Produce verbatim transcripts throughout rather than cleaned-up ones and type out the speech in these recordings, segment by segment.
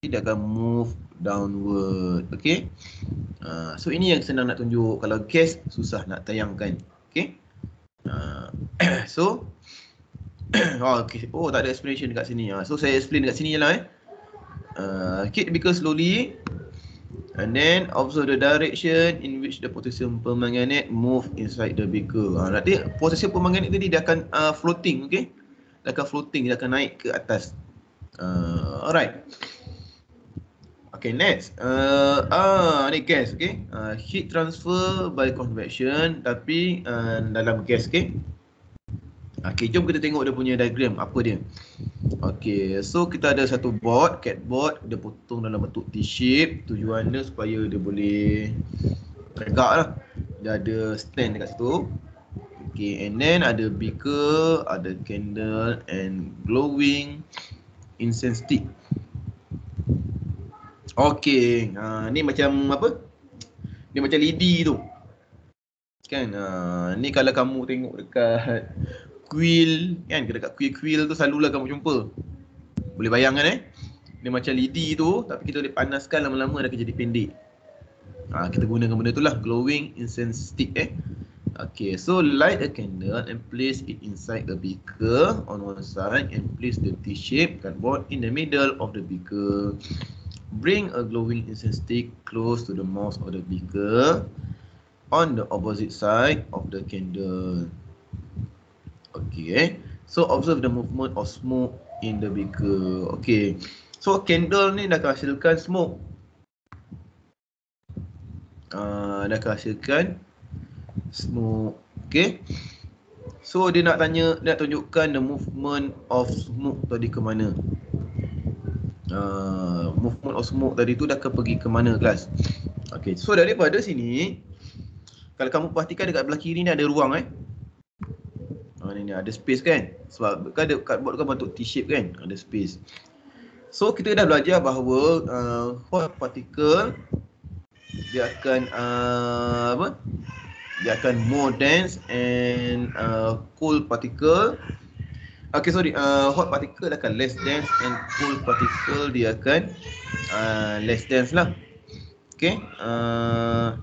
dia akan move downward. Okay. Uh, so ini yang senang nak tunjuk. Kalau gas susah nak tayangkan. Okay. Uh, so oh, okay. Oh, tak ada explanation dekat sini. Uh, so saya explain dekat sini je lah eh. Uh, kick the beaker slowly. And then observe the direction in which the potassium permanganate move inside the beaker. Ha, nanti potassium permanganate tadi dia akan uh, floating, okay? Dia akan floating, dia akan naik ke atas. Uh, alright. Okay, next. Uh, ah, ni gas, okay? Uh, heat transfer by convection, tapi uh, dalam gas, okay? Okay, jom kita tengok dia punya diagram, apa dia. Okay, so kita ada satu board, cat board, dia potong dalam bentuk T-shape. Tujuannya supaya dia boleh tegak lah. Dia ada stand dekat situ. Okay, and then ada beaker, ada candle and glowing incense stick. Okay, ha, ni macam apa? Ni macam lidi tu. Kan, ha, ni kalau kamu tengok dekat quill kan, dekat quill-quill tu selalulah kamu jumpa. Boleh bayangkan eh. Dia macam lidi tu, tapi kita boleh panaskan lama-lama dia akan jadi pendek. Ha, kita gunakan benda tu lah, glowing incense stick eh. Okay, so light a candle and place it inside the beaker on one side and place the T-shape cardboard in the middle of the beaker. Bring a glowing incense stick close to the mouth of the beaker on the opposite side of the candle. Okay, so observe the movement of smoke in the beaker. Okay, so candle ni dah akan hasilkan smoke. Uh, dah akan hasilkan smoke. Okay, so dia nak tanya, dia nak tunjukkan the movement of smoke tadi ke mana. Uh, movement of smoke tadi tu dah akan pergi ke mana kelas. Okay, so daripada sini, kalau kamu perhatikan dekat belah kiri ni ada ruang eh. Ha, ni, ni ada space kan, sebab kan ada cardboard kan bentuk T-shape kan, ada space. So kita dah belajar bahawa uh, hot particle dia akan uh, apa? Dia akan more dense and uh, cold particle. Okay, sorry, uh, hot particle akan less dense and cold particle dia akan uh, less dense lah. Okay, uh,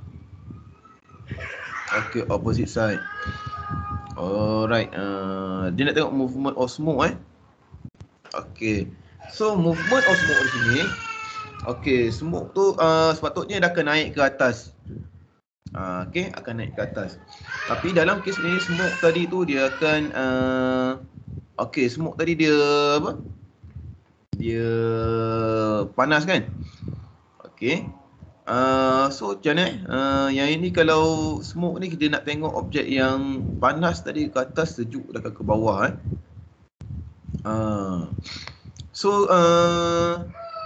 okay, opposite side. Alright, uh, dia nak tengok movement of smoke eh. Okay, so movement of smoke di sini. Okay, smoke tu uh, sepatutnya dah akan naik ke atas. Uh, okay, akan naik ke atas. Tapi dalam kes ni smoke tadi tu dia akan uh, okay, smoke tadi dia apa? Dia panas kan? Okay. Uh, so macam mana eh? Uh, yang ini kalau smoke ni kita nak tengok objek yang panas tadi ke atas, sejuk dah ke bawah eh. Uh, so uh,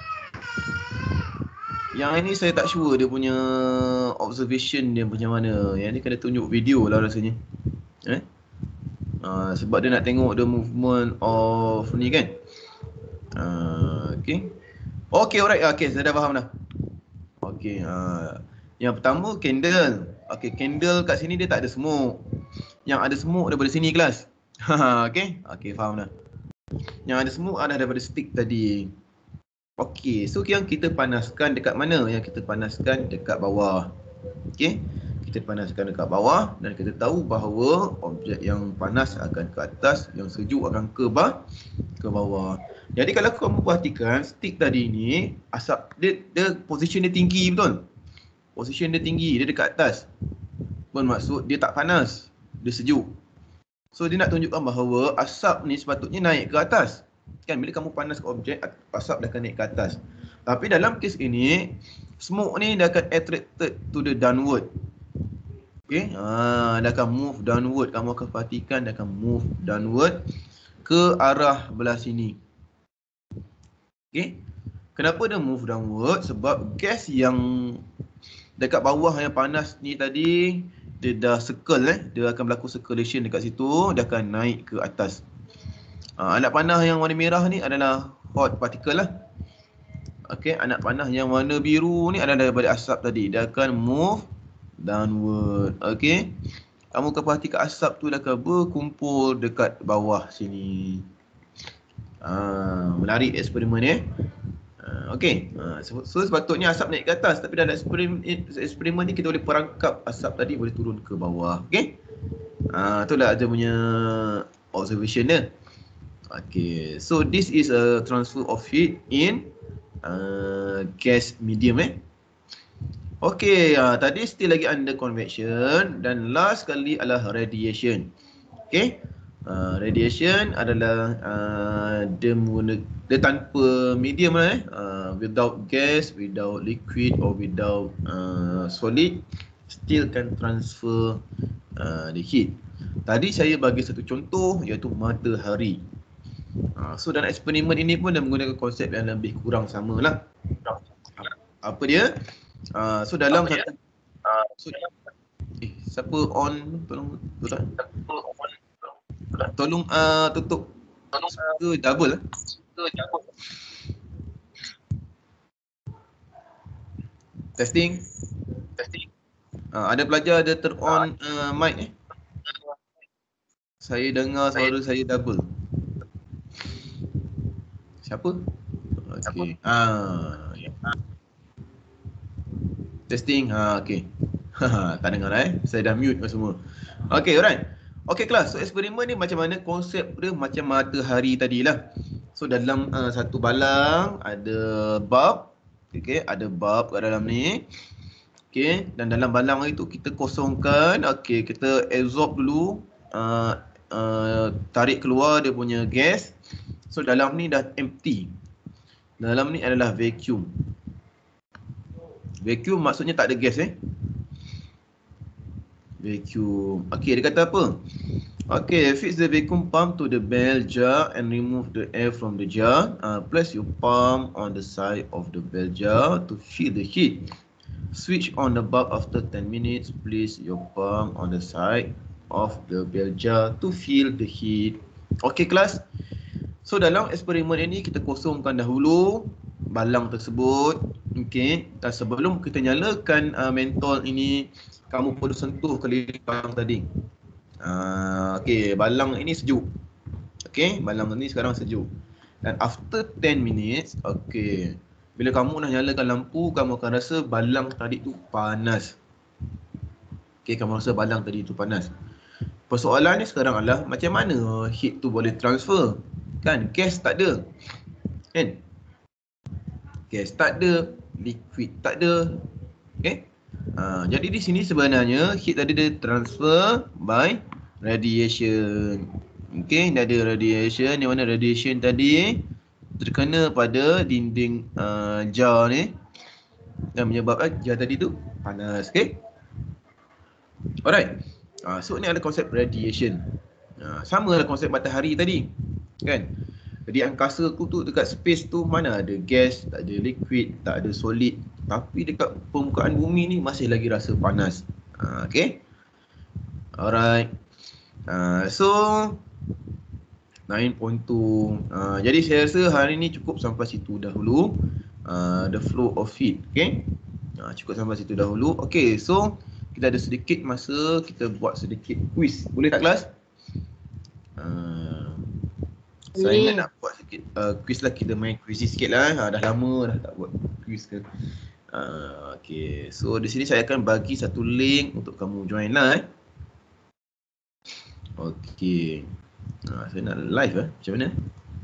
yang ini saya tak sure dia punya observation dia macam mana. Yang ni kena tunjuk video lah rasanya. Eh? Uh, sebab dia nak tengok the movement of ni kan. Uh, okay. Okay, alright. Okay, saya dah faham dah. Okay, uh, yang pertama candle. Okay, candle kat sini dia tak ada smoke. Yang ada smoke daripada sini kelas. Okay, okay, faham dah. Yang ada smoke ada daripada stick tadi. Okay, so yang kita panaskan dekat mana? Yang kita panaskan dekat bawah. Okay, kita panaskan dekat bawah dan kita tahu bahawa objek yang panas akan ke atas, yang sejuk akan ke bawah, ke bawah. Jadi kalau kamu perhatikan stick tadi ni, asap dia, dia position dia tinggi betul. Position dia tinggi, dia dekat atas. Bermaksud dia tak panas, dia sejuk. So dia nak tunjukkan bahawa asap ni sepatutnya naik ke atas. Kan bila kamu panas ke objek, asap dah akan naik ke atas. Tapi dalam kes ini, smoke ni dia akan attracted to the downward. Okay, ha, dia akan move downward. Kamu akan perhatikan dia akan move downward ke arah belah sini. Okay, kenapa dia move downward? Sebab gas yang dekat bawah yang panas ni tadi, dia dah circle eh. Dia akan berlaku circulation dekat situ, dia akan naik ke atas. Ha, anak panah yang warna merah ni adalah hot particle lah. Okay, anak panah yang warna biru ni adalah daripada asap tadi. Dia akan move downward. Okay, kamu akan perhatikan asap tu dah akan berkumpul dekat bawah sini. Ha, menarik eksperimen ni eh. okey. Uh, so, so sepatutnya asap naik ke atas, tapi dalam eksperimen, eksperimen ni kita boleh perangkap asap tadi boleh turun ke bawah. Okey. Ah, uh, itulah dia punya observation dia. Okay, so this is a transfer of heat in uh, gas medium eh. Okay, uh, tadi still lagi under convection dan last kali adalah radiation. Okay, uh, radiation adalah uh, dia, menggunakan, dia tanpa medium lah eh. Uh, without gas, without liquid or without uh, solid, still can transfer uh, the heat. Tadi saya bagi satu contoh iaitu matahari. Uh, so dalam eksperimen ini pun dia menggunakan konsep yang lebih kurang sama lah. Apa dia? Uh, so dalam Apa satu uh, so, eh, siapa on? Tolong tolong Tolong uh, tutup speaker double lah. Testing. Testing. Uh, ada pelajar ada turn on uh, mic eh. Saya dengar suara saya double. Siapa? Okey. Ah, ya. Testing. Ha, okey. Tak dengar eh. Saya dah mute semua. Okey, alright. Okey kelas. So eksperimen ni macam mana konsep dia macam matahari tadilah. So dalam uh, satu balang ada bulb. Okey, ada bulb kat dalam ni. Okey, dan dalam balang itu kita kosongkan. Okey, kita absorb dulu uh, uh, tarik keluar dia punya gas. So dalam ni dah empty. Dalam ni adalah vacuum. Vacuum maksudnya tak ada gas eh. Vacuum. Okey, dia kata apa? Okey, fix the vacuum pump to the bell jar and remove the air from the jar. Uh, place your palm on the side of the bell jar to feel the heat. Switch on the bulb after ten minutes. Place your palm on the side of the bell jar to feel the heat. Okey kelas. So dalam eksperimen ini kita kosongkan dahulu balang tersebut. Okey, dan sebelum kita nyalakan uh, mentol ini, kamu perlu sentuh keliling balang tadi. Uh, Okey, balang ini sejuk. Okey, balang ini sekarang sejuk. Dan after ten minutes, okey, bila kamu dah nyalakan lampu, kamu akan rasa balang tadi tu panas. Okey, kamu rasa balang tadi tu panas. Persoalannya sekarang adalah macam mana heat tu boleh transfer? Kan gas tak ada. Kan? Gas tak ada, liquid tak ada. Okey. Ha, jadi di sini sebenarnya heat tadi dia transfer by radiation. Okey, dia ada radiation. Yang mana radiation tadi terkena pada dinding uh, jar ni dan menyebabkan jar tadi tu panas. Okey. Alright. Ha, so ni ada konsep radiation. Ha, sama lah konsep matahari tadi. Kan? Jadi angkasa tu, tu dekat space tu mana ada gas, tak ada liquid, tak ada solid. Tapi dekat permukaan bumi ni masih lagi rasa panas. Ha, okay. Alright. Ha, so nine point two. Ha, jadi saya rasa hari ni cukup sampai situ dahulu. Uh, the flow of heat. Okay. Ha, cukup sampai situ dahulu. Okay, so kita ada sedikit masa kita buat sedikit quiz. Boleh tak kelas? Uh, saya ingat nak buat sikit uh, quiz lah, kita main quiz sikit lah. Ha, dah lama dah tak buat quiz ke. Uh, okay, so di sini saya akan bagi satu link untuk kamu join lah eh. Okay, uh, saya nak live eh, macam mana?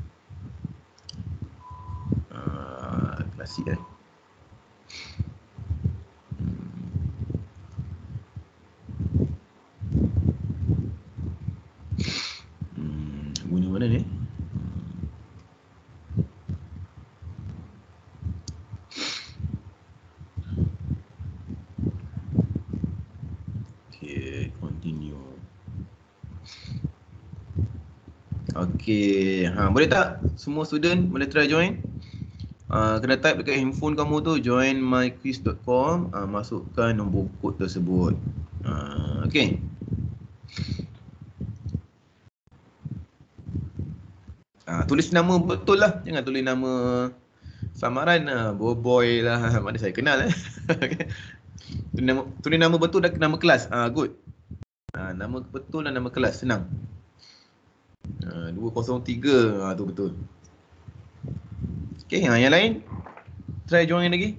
Uh, klasik eh. Hmm, bunyi mana ni? Okey, ha, boleh tak semua student boleh try join? Uh, kena type dekat handphone kamu tu join my quiz dot com, uh, masukkan nombor kod tersebut. Uh, Okey. Uh, tulis nama betul lah, jangan tulis nama samaran lah, boy lah, mana saya kenal eh. tulis, nama, tulis nama betul dan nama kelas. Ah uh, good. Uh, nama betul dan nama kelas senang. Uh, dua kosong tiga, ha, tu betul. Okey, ha, yang lain? Try join lagi.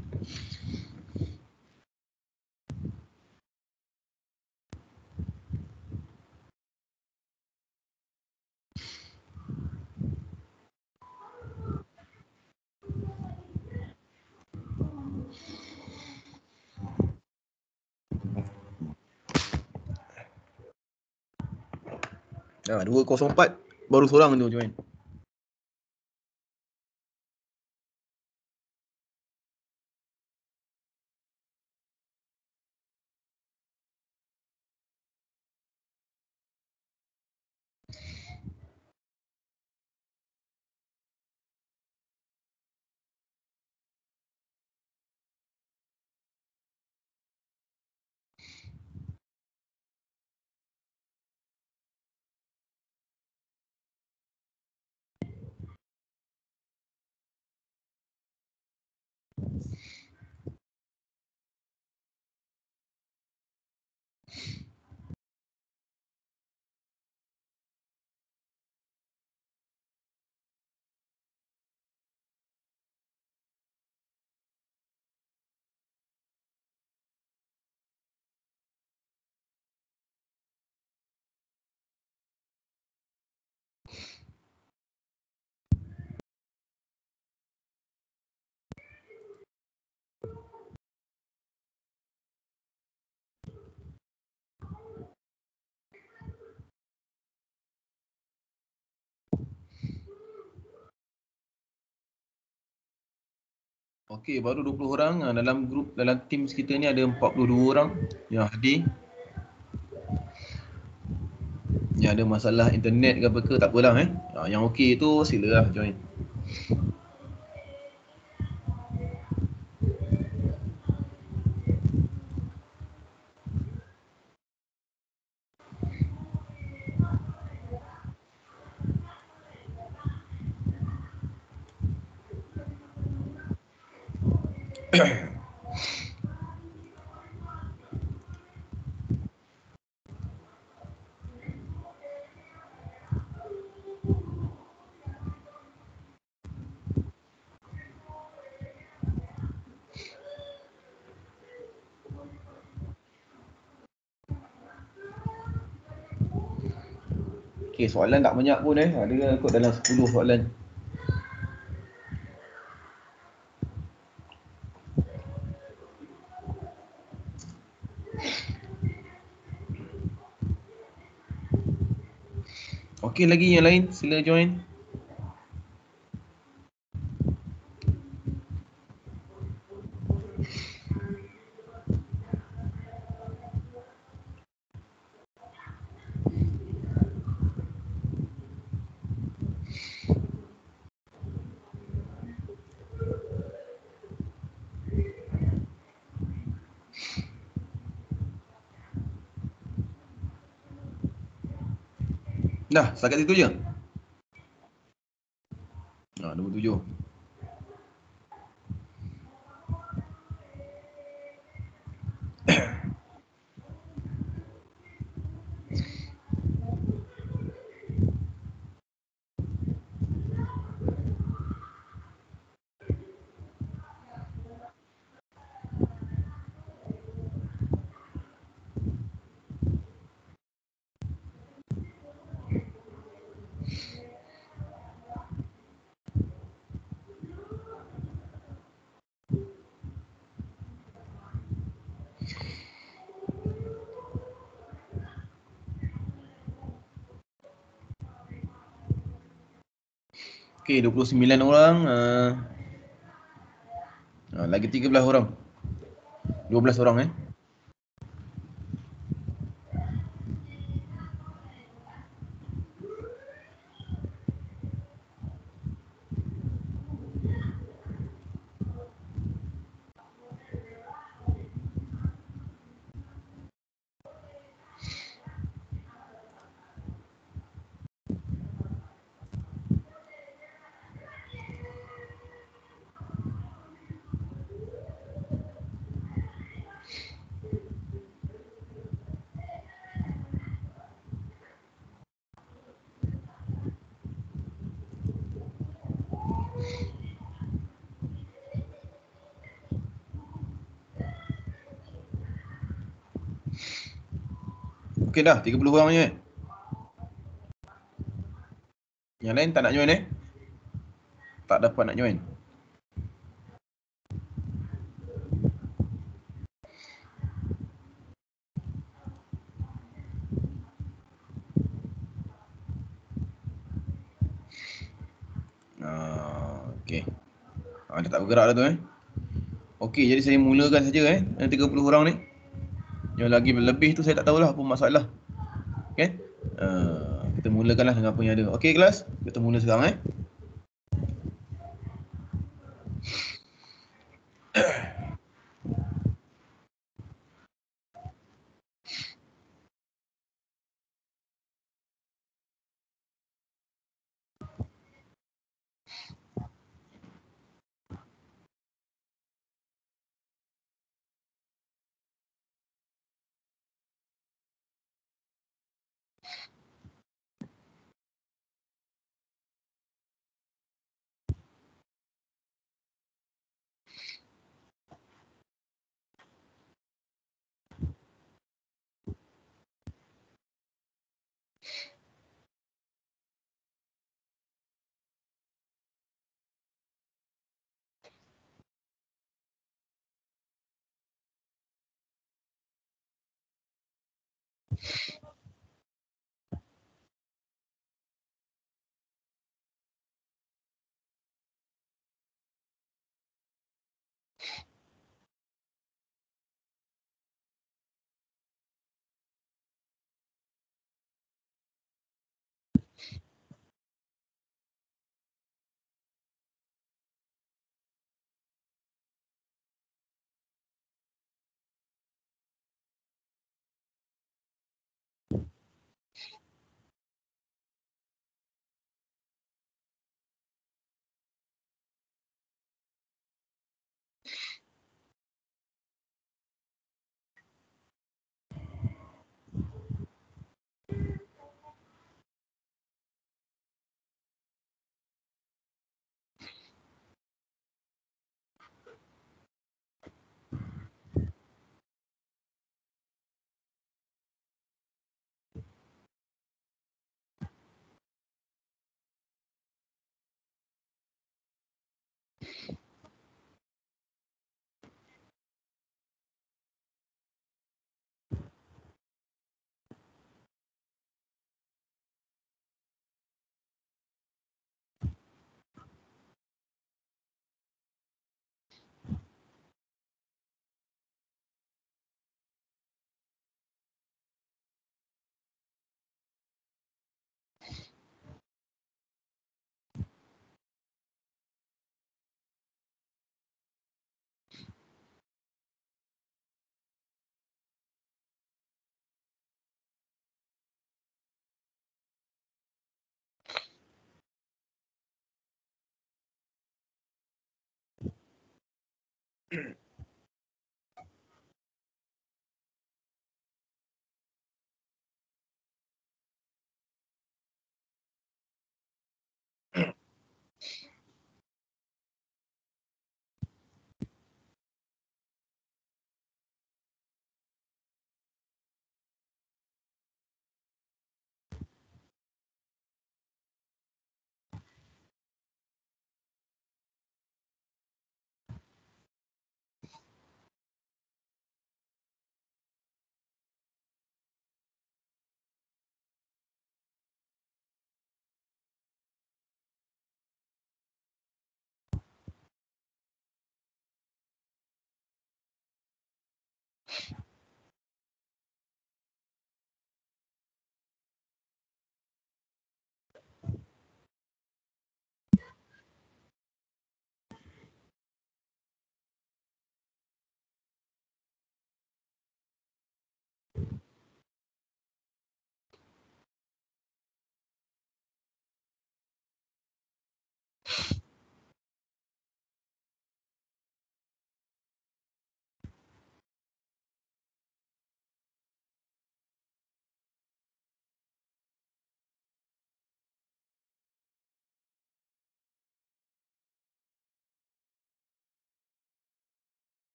Ha, dua kosong empat baru seorang tu join. Okey, baru dua puluh orang. Dalam grup, dalam team kita ni ada empat puluh dua orang yang hadir. Yang ada masalah internet ke apa ke, tak apalah eh. Yang okey tu silalah join. Okey, soalan tak banyak pun eh. Ada kot dalam sepuluh soalan. Okey, lagi yang lain sila join. Dah, setakat itu je. Ha, dua puluh tujuh. Okey, dua puluh sembilan orang. Uh, uh, lagi tiga belas orang. dua belas orang eh. Okey dah, tiga puluh orang je. Yang lain tak nak join eh? Tak dapat nak join. Ah, okey. Ah, dia tak bergerak dah tu eh. Okey, jadi saya mulakan saja eh. Yang tiga puluh orang ni. Yang lagi lebih tu saya tak tahulah apa masalah. Okey. Uh, kita mulakanlah dengan apa yang ada. Okey kelas, kita mula sekarang eh.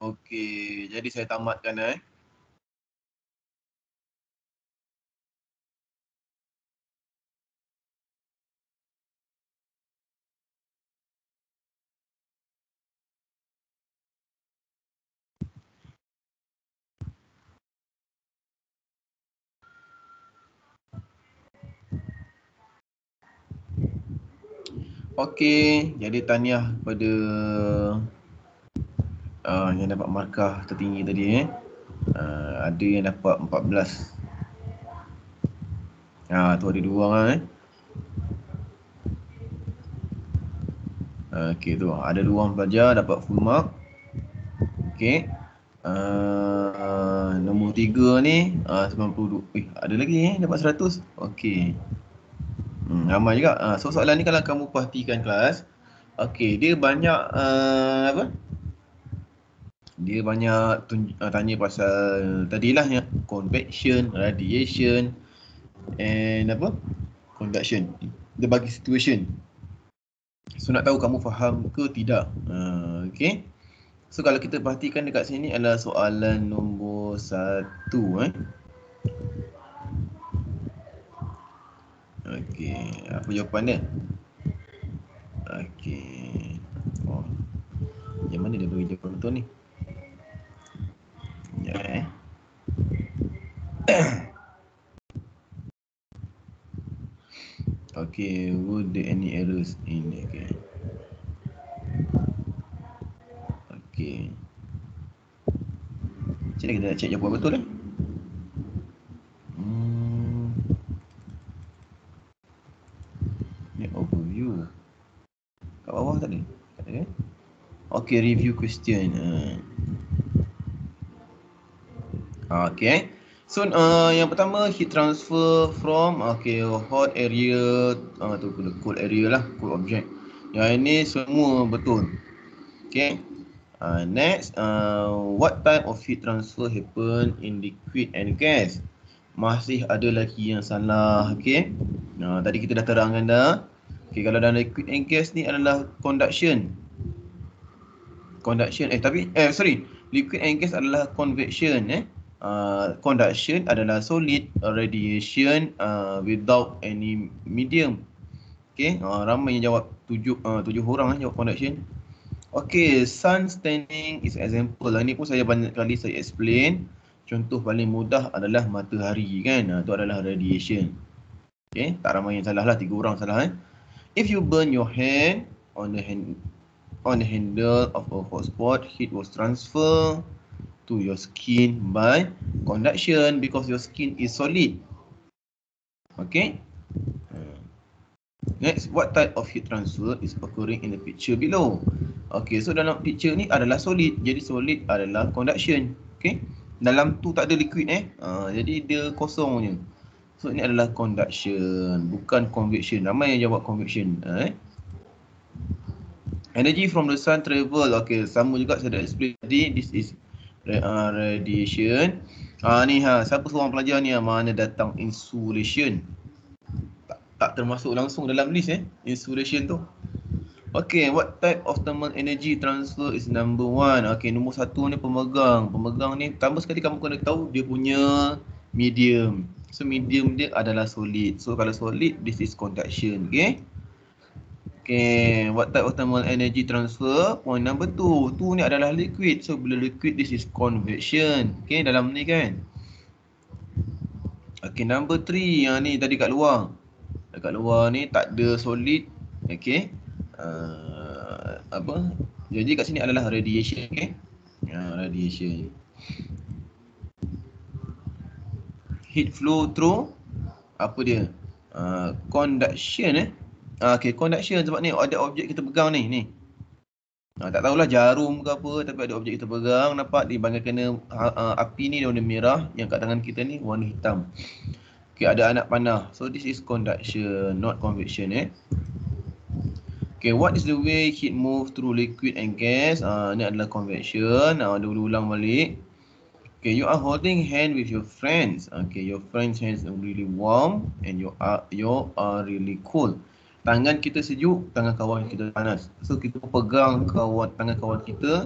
Okey, jadi saya tamatkan eh. Okey, jadi tahniah kepada uh, yang dapat markah tertinggi tadi eh. Uh, ada yang dapat empat belas. Ha, tu ada dua orang eh. Uh, Okey tu, ada dua orang pelajar dapat full mark. Okey. Uh, nombor tiga ni uh, sembilan puluh dua. Eh, ada lagi eh dapat seratus. Okey. Hmm, ramai juga. Uh, so soalan ni kalau kamu perhatikan kelas, okey, dia banyak uh, apa? Dia banyak tunj- uh, tanya pasal tadilah yang convection, radiation and apa? Conduction. Dia bagi situation. So nak tahu kamu faham ke tidak. Uh, okey. So kalau kita perhatikan dekat sini adalah soalan nombor satu eh. Okey, apa jawapan dia? Okey. Oh. Yang mana dia bagi jawapan betul ni? Ya eh. Okey, would there any errors in okay. Okey. Macam mana kita nak check jawapan betul eh? Hmm. Ni overview. Kat bawah tadi. Tak ada eh? Okey, review question. Uh. Okey. So uh, yang pertama heat transfer from okay hot area uh, tu cold area lah, cold object. Yang ini semua betul. Okay. Uh, next, uh, what type of heat transfer happen in liquid and gas? Masih ada lagi yang salah. Okay. Nah, tadi kita dah terangkan dah. Okay, kalau dalam liquid and gas ni adalah conduction. Conduction eh tapi eh sorry, liquid and gas adalah convection eh. Uh, conduction adalah solid, uh, radiation uh, without any medium. Okay, uh, ramai yang jawab tujuh uh, tujuh orang eh, jawab conduction. Okay, sun standing is example lah. Ni pun saya banyak kali saya explain. Contoh paling mudah adalah matahari kan. Uh, itu adalah radiation. Okay, tak ramai yang salah lah, tiga orang salah eh. If you burn your hand on the hand on the handle of a hot spot, heat was transferred to your skin by conduction because your skin is solid. Okay. Next, what type of heat transfer is occurring in the picture below? Okay, so dalam picture ni adalah solid. Jadi solid adalah conduction. Okay. Dalam tu tak ada liquid eh. Uh, jadi dia kosong je. So ini adalah conduction, bukan convection. Ramai yang jawab convection. Uh, eh. Energy from the sun travel. Okay, sama juga saya dah explain tadi. This is uh, radiation. Ah uh, ni ha, siapa seorang pelajar ni mana datang insulation? Tak, tak termasuk langsung dalam list eh, insulation tu. Okay, what type of thermal energy transfer is number one? Okay, nombor satu ni pemegang. Pemegang ni pertama sekali kamu kena tahu dia punya medium. So medium dia adalah solid. So kalau solid, this is conduction. Okay. Okay, what type of thermal energy transfer? Point number two. Two ni adalah liquid. So bila liquid, this is convection. Okay, dalam ni kan. Okay, number three. Yang ni tadi kat luar. Dekat luar ni tak ada solid. Okay. Uh, apa? Jadi kat sini adalah radiation. Okay. Uh, radiation. Heat flow through. Apa dia? Uh, conduction eh. Uh, okay, conduction sebab ni ada objek kita pegang ni. Ni. Ha, tak tahulah jarum ke apa, tapi ada objek kita pegang, nampak di bangkai kena uh, api ni warna merah, yang kat tangan kita ni warna hitam. Okay, ada anak panah. So this is conduction, not convection eh. Okay, what is the way heat move through liquid and gas? Uh, ni adalah convection. Uh, dia ulang balik. Okay, you are holding hand with your friends. Okay, your friends' hands are really warm and you are you are really cold. Tangan kita sejuk, tangan kawan kita panas. So kita pegang kawan tangan kawan kita.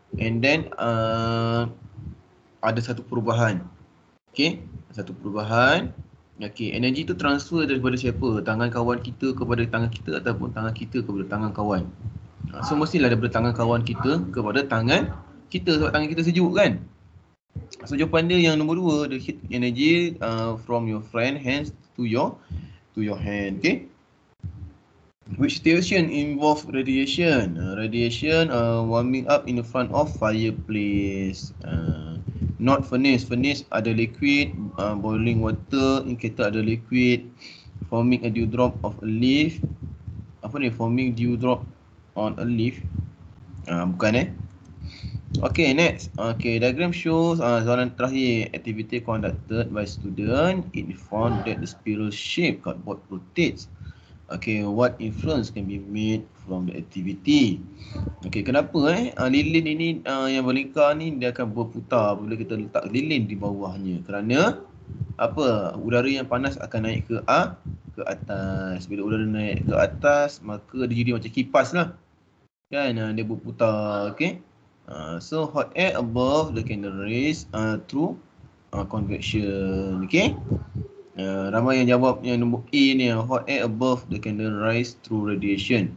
And then uh, ada satu perubahan. Okay, satu perubahan. Okay, energi tu transfer daripada siapa? Tangan kawan kita kepada tangan kita ataupun tangan kita kepada tangan kawan. So mestilah daripada tangan kawan kita kepada tangan kita sebab tangan kita sejuk kan. So jawapan dia yang nombor dua, the heat energy uh, from your friend hands to your to your hand. Okay. Which situation involve radiation? Uh, radiation uh, warming up in the front of fireplace. Uh, not furnace. Furnace ada liquid. Uh, boiling water indicator ada liquid. Forming a dewdrop of a leaf. Apa ni? Forming dewdrop on a leaf. Uh, bukan eh. Okay, next. Okay, diagram shows uh, soalan terakhir. Activity conducted by student. It found that the spiral shape cardboard rotates. Okay, what inference can be made from the activity? Okay, kenapa eh uh, lilin ini uh, yang berlingkar ni dia akan berputar bila kita letak lilin di bawahnya? Kerana apa? Udara yang panas akan naik ke a ke atas. Bila udara naik ke atas, maka dia jadi macam kipas lah. Kan, uh, dia berputar. Okay. Uh, so hot air above the candle rays uh, through uh, convection. Okay. Uh, ramai yang jawab yang nombor A ni, hot air above the candle rise through radiation.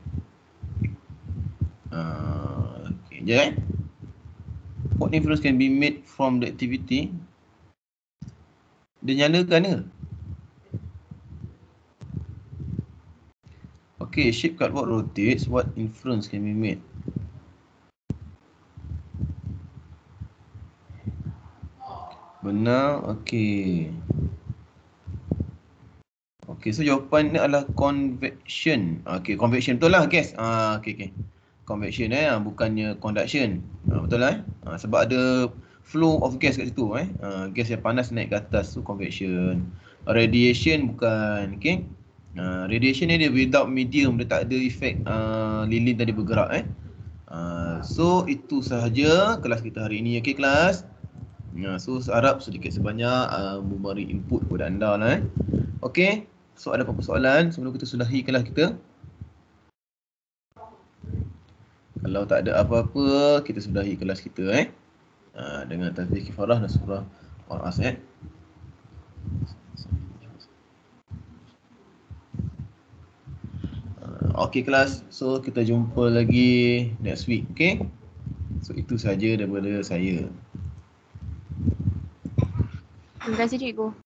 Uh, okay, je eh. What inference can be made from the activity? Dia nyalakan ke? Okay, shape cardboard rotates. What inference can be made? Benar, okay. Okay, so jawapan ni adalah convection. Okay, convection betul lah guys. Ah, okay, okay. Convection eh, bukannya conduction. Ah, betul lah eh. Ah, sebab ada flow of gas kat situ eh. Ah, gas yang panas naik ke atas tu convection. Radiation bukan, okay. Ah, radiation ni dia without medium, dia tak ada efek ah, lilin tadi bergerak eh. Ah, so itu sahaja kelas kita hari ini, okay kelas. Nah, so harap sedikit sebanyak uh, memberi input kepada anda lah eh. Okay. So ada apa-apa soalan sebelum kita sudahi kelas kita? Kalau tak ada apa-apa, kita sudahi kelas kita eh. Uh, dengan tasbih kifarah dan surah Al-As eh. Uh, okay kelas, so kita jumpa lagi next week, okay? So itu saja daripada saya. Terima kasih cikgu.